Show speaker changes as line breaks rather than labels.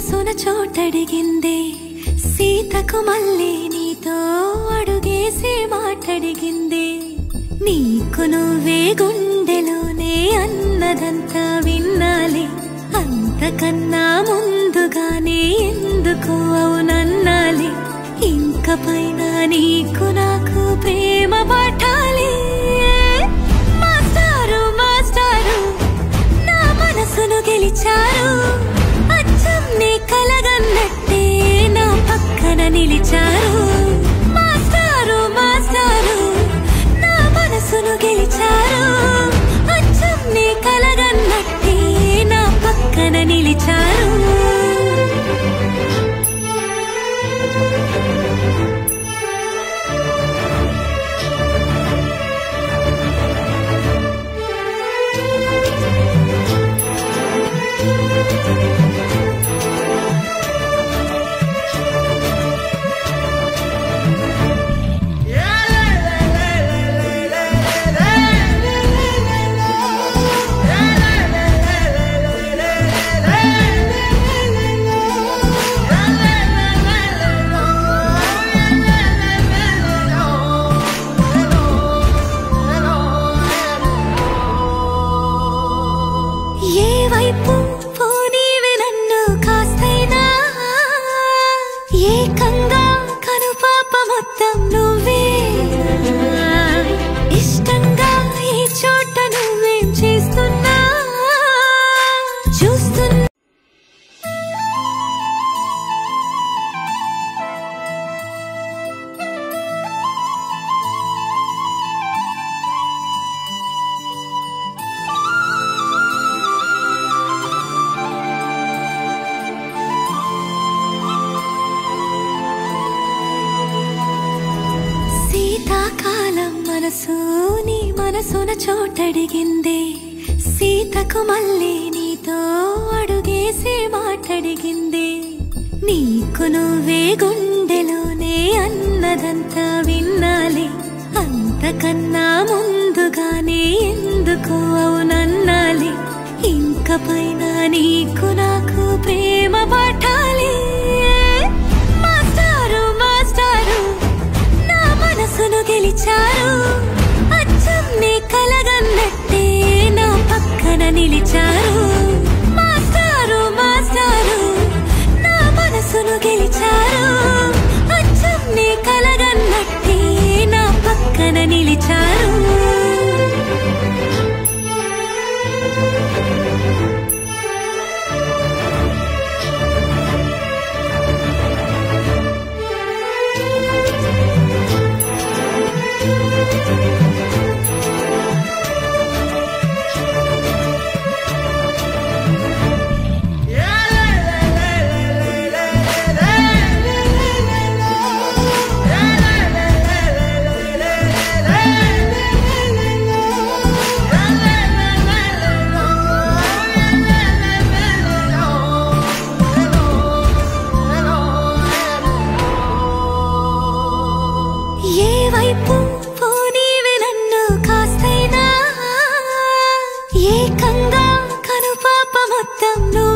మనసున చోటడిగిందే సీతకు మళ్ళీ నీతో అడుగేసి మాటడిగిందే నీకు నువ్వే గుండెలోనే అన్నదంతా విన్నాలి అంతకన్నా ముందుగానే ఎందుకు అవునన్నాలి ఇంక పైన నీకు నాకు ప్రేమ పట్టాలి మాస్టారు మాస్టారు నా మనసును గెలిచారు అచ్చం నీ కలగన్నట్టే నా పక్కన నిలిచారు మాస్టారు మాస్టారు నా మనసును గెలిచారు అచ్చం నీ కలగన్నట్టే నా పక్కన నిలిచారు ఏకంగా కనుపాప మొత్తం నువ్వే ఇష్టంగా ఈ చోట నువ్వేం చేస్తున్నా చూస్తున్నా కాలం మనసు నీ మనసున చోటడిగిందే సీతకు మళ్ళీ నీతో అడుగేసి మాటడిగిందే నీకు నువ్వే గుండెలోనే అన్నదంతా విన్నాలి అంతకన్నా ముందుగానే ఎందుకు అవునన్నాలి ఇంక పైన నీకు నాకు ప్రేమ పట్టాలి మాస్టారు మాస్టారు మనసును గెలిచారు అచ్చం నీ కలగన్నట్టే నా పక్కన నిలిచారు మాస్టారు మాస్టారు నా మనసును గెలిచారు అచ్చం నీ కలగన్నట్టే నా పక్కన నిలిచారు ఏకంగా కనుపాప మొత్తం